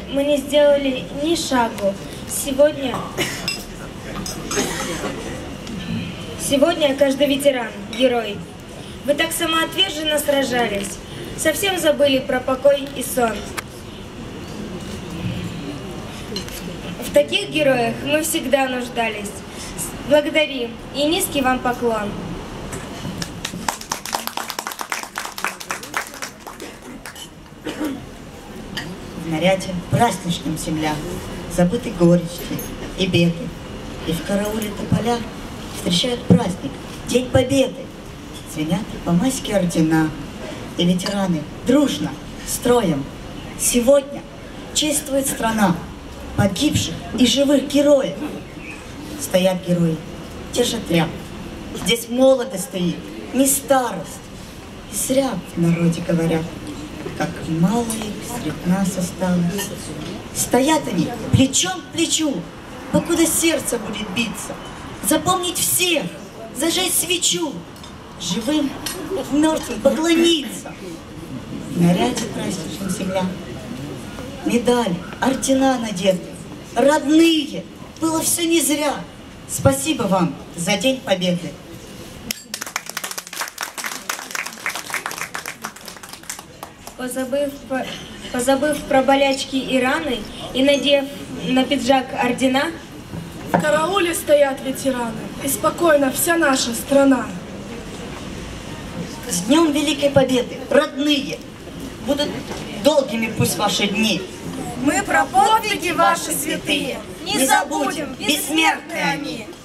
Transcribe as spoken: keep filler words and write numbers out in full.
мы не сделали ни шагу. Сегодня... Сегодня каждый ветеран – герой. Вы так самоотверженно сражались, совсем забыли про покой и сон. В таких героях мы всегда нуждались. Благодарим и низкий вам поклон. В наряде праздничном земля, забыты горести и беды, и в карауле тополя встречают праздник, День Победы. Звенят по-майски ордена, и ветераны дружно, строем сегодня чествует страна погибших и живых героев. Стоят герои, держат ряд. Здесь молодость стоит, не старость. И зря в народе говорят, как мало их среди нас осталось. Стоят они плечом к плечу, покуда сердце будет биться. Запомнить всех, зажечь свечу, живым и мертвым поклониться. В наряде праздничном земля, медали, ордена надеты, родные, было все не зря. Спасибо вам за День Победы. Позабыв, по, позабыв про болячки и раны и надев на пиджак ордена, в карауле стоят ветераны, и спокойно вся наша страна. С Днем Великой Победы, родные, будут долгими пусть ваши дни. Мы про подвиги ваши святые не забудем, бессмертные они.